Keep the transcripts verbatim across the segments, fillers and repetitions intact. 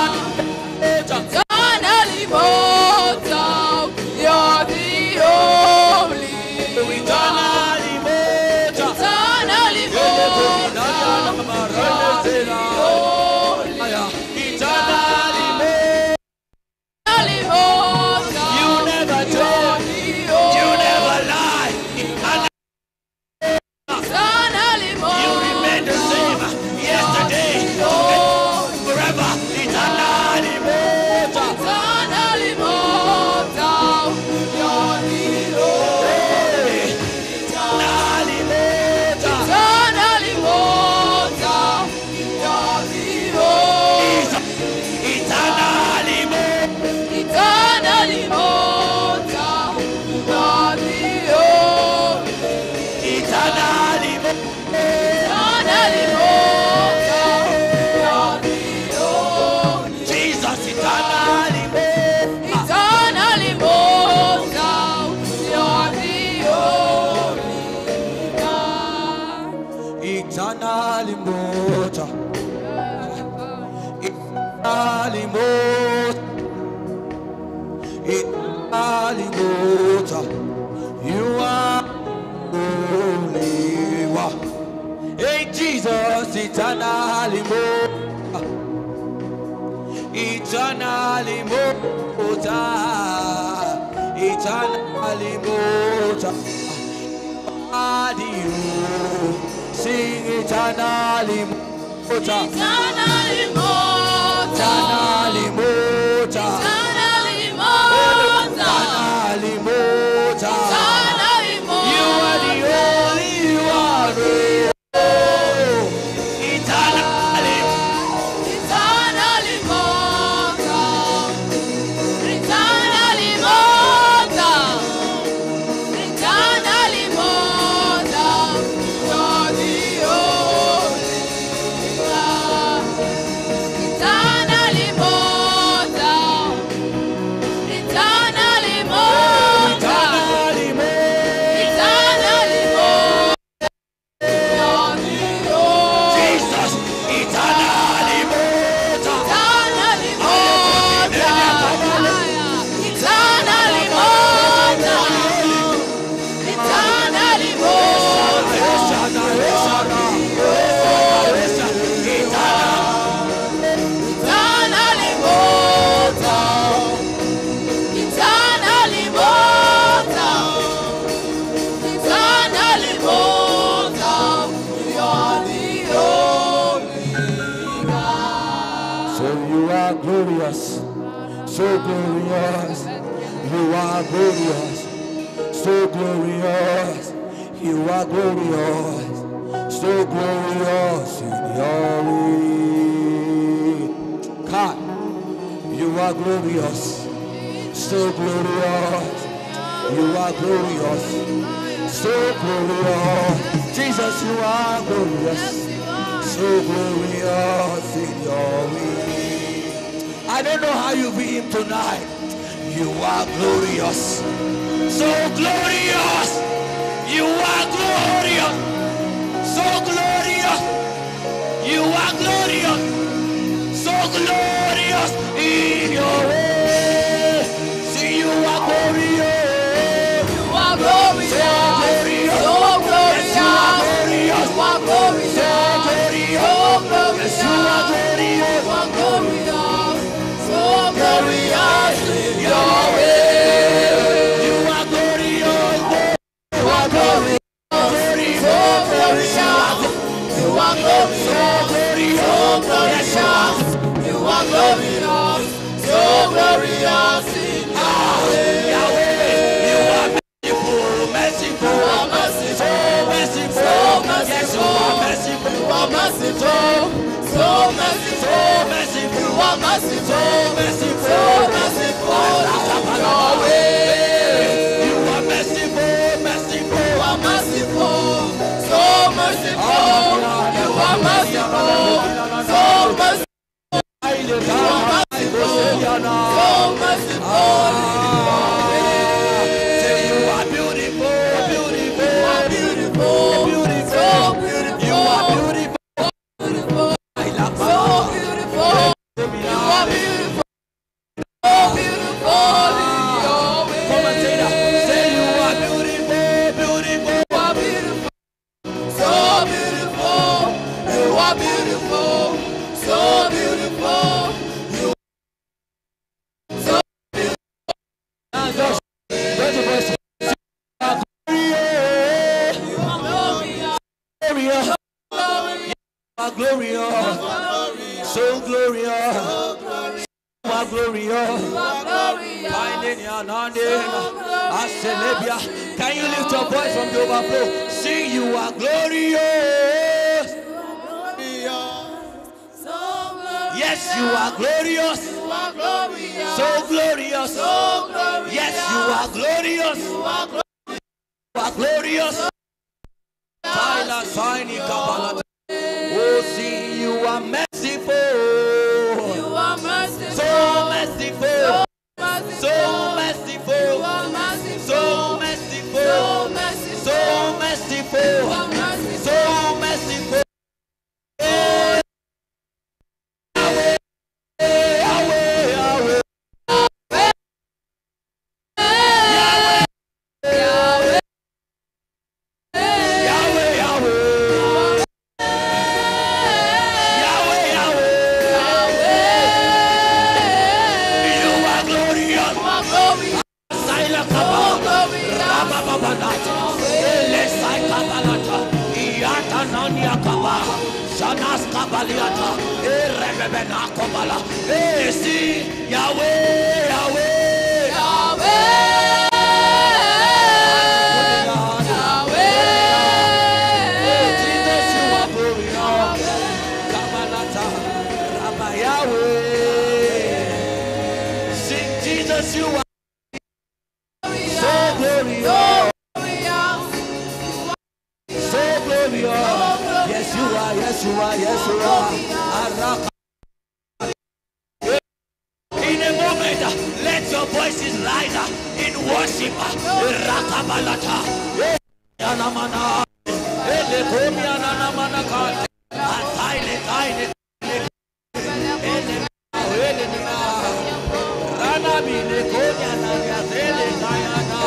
You are holy one. Hey Jesus, eternally more, eternally more, eternally more. Sing eternally more, eternally more, eternally more, eternally more, eternally more. eternally more. You are the only, you are the eternally, eternally more, eternally more, eternally more. You're the only God. Eternally more, eternally more, eternally more. eternally more. You're the only Jesus, eternally more. eternally more, eternally more, eternally more. Eternally mortal, eternally mortal, eternally mortal. You're the only God. So you are glorious, so glorious. You are glorious, so glorious. You are glorious, so glorious in your way. God, you are glorious, so glorious. You are glorious, so glorious. Jesus, you are glorious, so glorious in your way. I don't know how you be him tonight. You are glorious, so glorious. You are glorious, so glorious. You are glorious, so glorious in your way. See, you are glorious. You are glorious, so glorious. You are glorious, so glorious. You are glorious, so glorious. You are glorious, so glorious in your way. You are glorious. You are glorious, so glorious. You are glorious, so glorious. You are glorious, so glorious in your way. You are merciful, merciful. You are merciful, merciful, merciful. yes, you are merciful. You are merciful, so merciful. merciful. You are merciful, merciful. so merciful in your way. You are merciful, merciful. You are merciful, so merciful. You are merciful, so merciful. You are merciful, so merciful in your way. Say you are beautiful, beautiful. You are beautiful, Beautiful. so beautiful. You are beautiful. Beautiful, I love so beautiful. You are beautiful. glorious. You are glorious. You are glorious. Finding your name. Can you lift your voice from the overflow? Sing, you are glorious. Yes, you are glorious. You are glorious. So glorious. So glorious. Yes, you are glorious. You are glorious. You are glorious. Silent, signing, Kabbalah. Oh, see, you are merciful. You are merciful. So merciful. So merciful. You are merciful. So merciful. So merciful. So merciful. You are merciful. So merciful. Yahweh, Yahweh, Jesus, you are so glorious. So glorious. Yes, you are. Yes, you are. Yes, you are. In a moment, let your voices rise in worship. Rakabalata. Yanamana. Elekomiananamanaka. Ataile kaile. Ranabile konyana yazele kayana.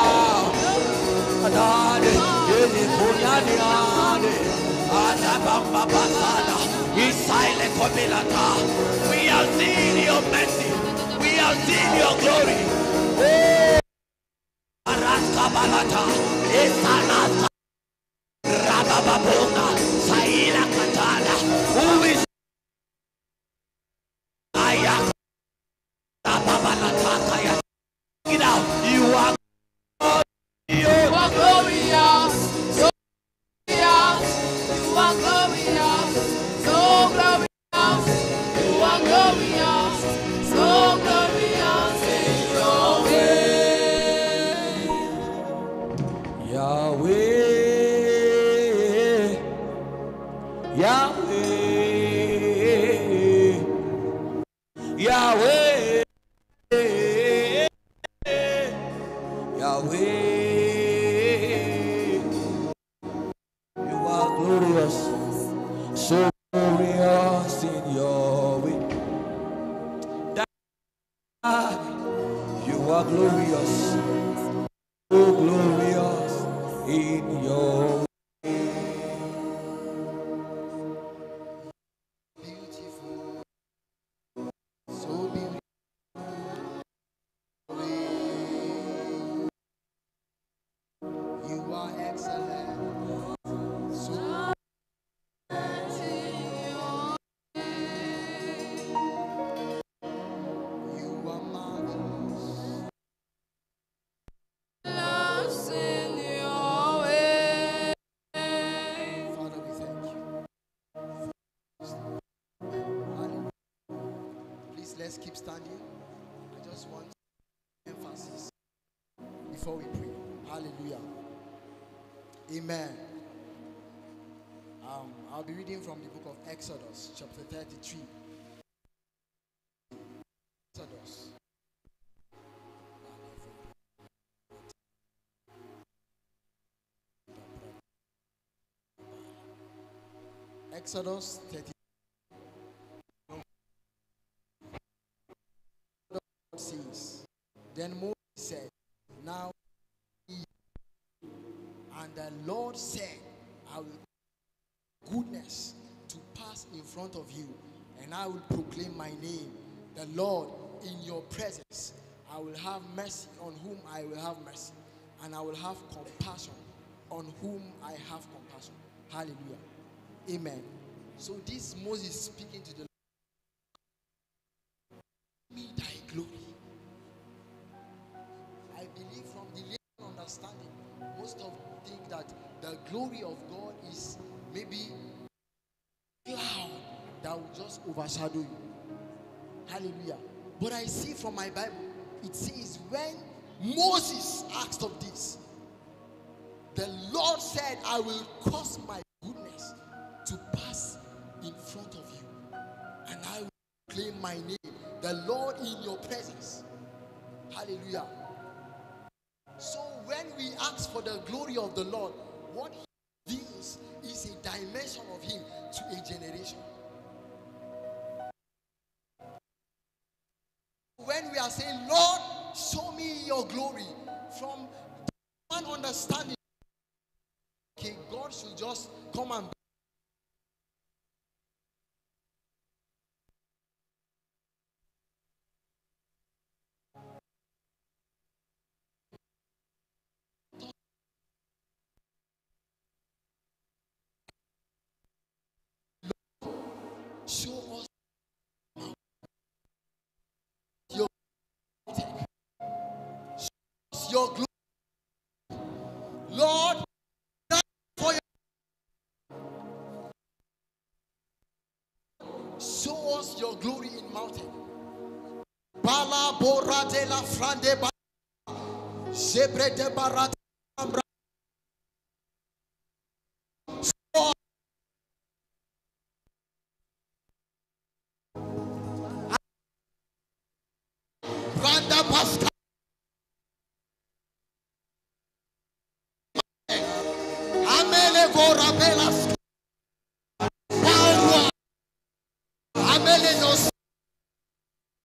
Adade. Ele konyani ade. Adabamba basada. Isaile kobilata. We have seen your mercy. We have seen your glory. Oh, Araskabalata, Esanata, Rabababona, Saila Katana, who is Ayak, Rababalata, Kaya. You know, you are You are glorious. So glorious. You are glorious. So glorious. You are glorious. So glorious in your way. Yahweh, Yahweh, Yahweh, Yahweh, you are glorious, so glorious in your way. You are glorious, so glorious in your way. Beautiful, so beautiful. You are excellent, so you are marvelous. Lost in your way. Father, we thank you. Hallelujah. Please, let's keep standing. I just want emphasis before we pray. Hallelujah. Amen. Um, I'll be reading from the book of Exodus, chapter thirty-three. Exodus. Exodus thirty. God says, then Moses said, now, and the Lord said, I will goodness to pass in front of you, and I will proclaim my name, the Lord, in your presence. I will have mercy on whom I will have mercy, and I will have compassion on whom I have compassion. Hallelujah. Amen. So this Moses speaking to the most of think that the glory of God is maybe cloud that will just overshadow you. Hallelujah. But I see from my Bible, it says when Moses asked of this, the Lord said, I will cause my goodness to pass in front of you, and I will claim my name, the Lord in your presence. Hallelujah. So when we ask for the glory of the Lord, what he reveals is a dimension of him to a generation. When we are saying, Lord, show me your glory, from one understanding, okay, God should just come and show us your, show us your glory. Lord, for your, show us your glory in mountain. Bala bora de la frande ba zebre de barat ambra. Randa pasta amele gora belas amele nos